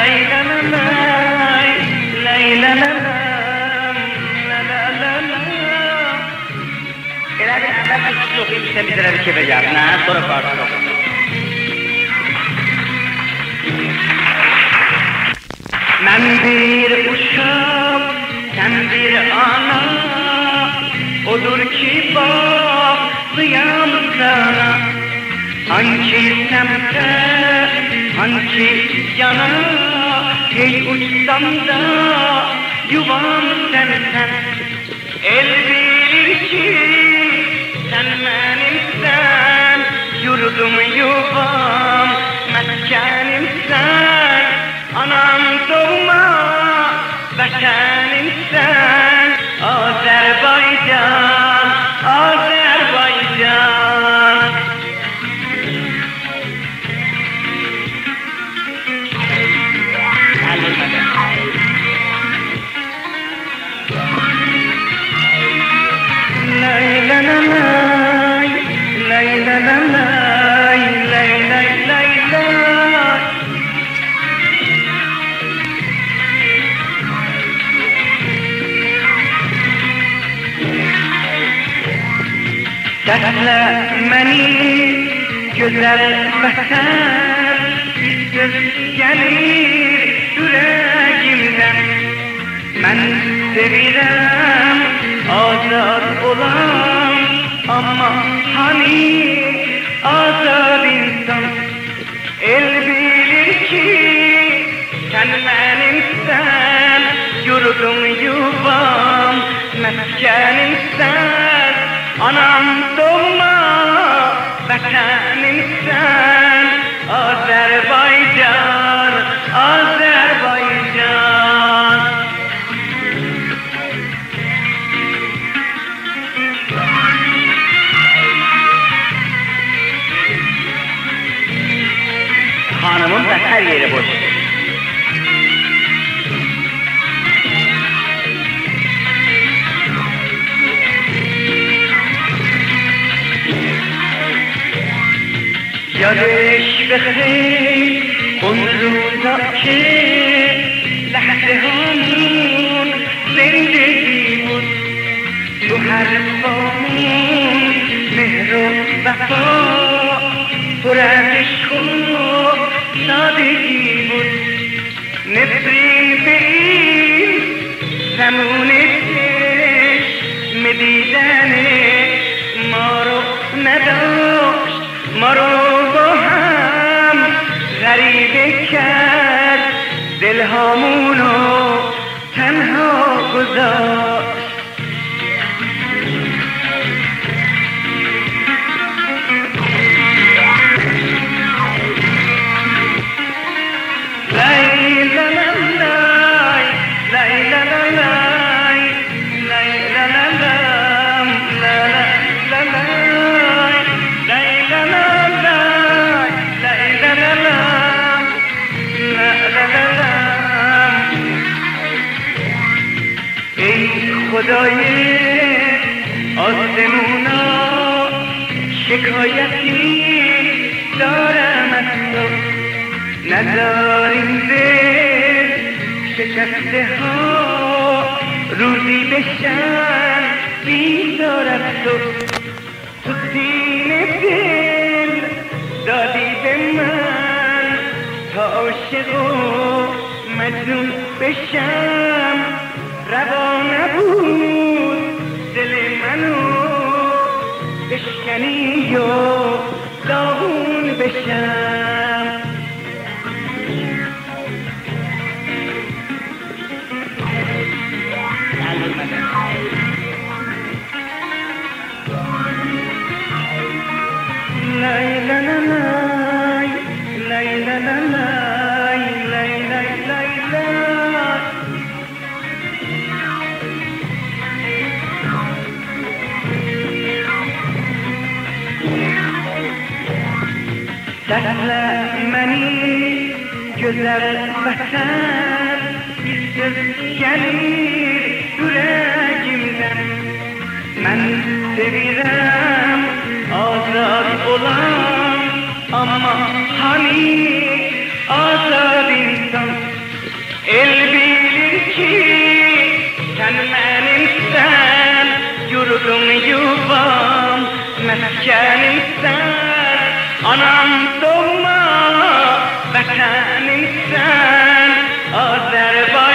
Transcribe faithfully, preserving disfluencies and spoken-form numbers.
میشه میذاره که بگم نه برو کار کنم. من bir uşak sen bir ana odur ki bağlıyam sana hangi semte hangi yana hey uçsam da yuvam sensen el bilir ki sen benimsen yurdum yuvam meskenimsen anam doğma vatanimsen Azerbaycan Azerbaycan lay lay lay lay lay lay lay lay Dertlemeni güzel vatan söz gelir yüreğimden ben sevirem azad olam ama hani azad insan el bilir ki sen benimsen yurdum yuvam meskenimsen anam doğma vatanimsen Azerbaycan Azerbaycan hanımın da her yeri boş. یادش بخیر اون روزا که لحظه هامون زندگی بود تو حرفامون مهر و وفا پر از عشق و سادگی بود نفرین به این زمان چشم دیدن ما رو نداشت ما رو غریبه کرد دلهامونو تنها گذاشت لای لای لای لای لای لای خدای آسمونا شکایتی دارم از تو نذار این دل شکسته ها روزی بشن بیدار از تو تو سینه دل دادی به من تا عاشق و مجنون بشم روا نبود دل منو بشکنی و داغون بشم لای لای لای لای لای لای لای لای Dertlemeni güzel vatan bir söz gelir yüreğimden ben sevirem azad olam ama hani azad insan şekerimsen, anam doğma vatanimsen, Azerbaycan